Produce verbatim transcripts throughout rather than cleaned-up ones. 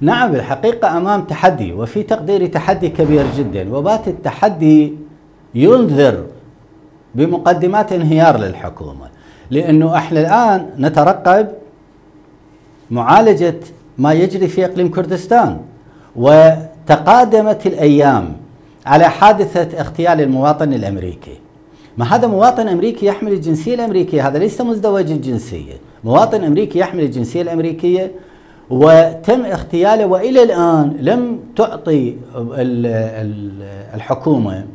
نعم، بالحقيقة أمام تحدي، وفي تقديري تحدي كبير جدا، وبات التحدي ينذر بمقدمات انهيار للحكومة، لأنه احنا الآن نترقب معالجة ما يجري في إقليم كردستان، وتقادمت الأيام على حادثة اغتيال المواطن الأمريكي. ما هذا مواطن أمريكي يحمل الجنسية الأمريكية، هذا ليس مزدوج الجنسية، مواطن أمريكي يحمل الجنسية الأمريكية وتم اغتياله، وإلى الآن لم تعطي الحكومة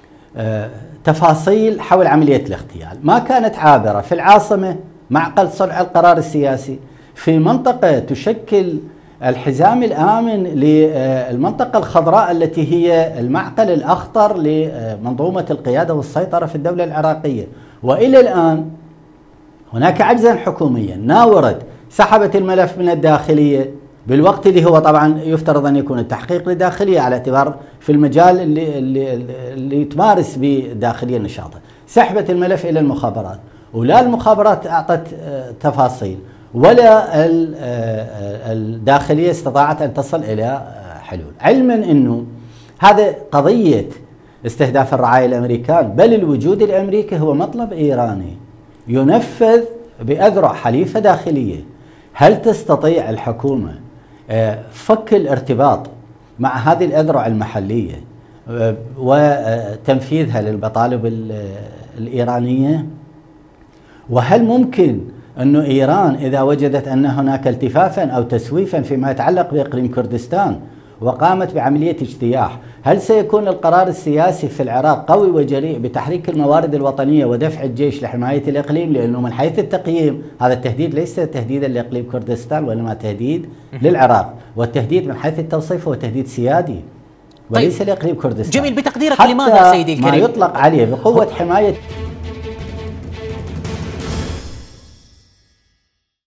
تفاصيل حول عملية الاغتيال. ما كانت عابرة في العاصمة معقل صنع القرار السياسي، في منطقة تشكل الحزام الآمن للمنطقة الخضراء التي هي المعقل الأخطر لمنظومة القيادة والسيطرة في الدولة العراقية، وإلى الآن هناك عجزا حكوميا. ناورت سحبت الملف من الداخلية بالوقت اللي هو طبعا يفترض أن يكون التحقيق للداخلية على اعتبار في المجال اللي, اللي, اللي تمارس بالداخلية نشاطها، سحبت الملف إلى المخابرات، ولا المخابرات أعطت تفاصيل ولا الداخلية استطاعت أن تصل إلى حلول، علما أنه هذا قضية استهداف الرعايا الأمريكان بل الوجود الأمريكي هو مطلب إيراني ينفذ بأذرع حليفة داخلية. هل تستطيع الحكومة فك الارتباط مع هذه الأذرع المحلية وتنفيذها للمطالب الإيرانية؟ وهل ممكن أن إيران إذا وجدت أن هناك التفافا أو تسويفا فيما يتعلق بإقليم كردستان وقامت بعملية اجتياح، هل سيكون القرار السياسي في العراق قوي وجريء بتحريك الموارد الوطنية ودفع الجيش لحماية الإقليم؟ لأنه من حيث التقييم هذا التهديد ليس تهديدا لإقليم كردستان وإنما تهديد للعراق، والتهديد من حيث التوصيف هو تهديد سيادي وليس طيب لإقليم كردستان. جميل، بتقديرك لماذا سيدي الكريم ما يطلق عليه بقوة حماية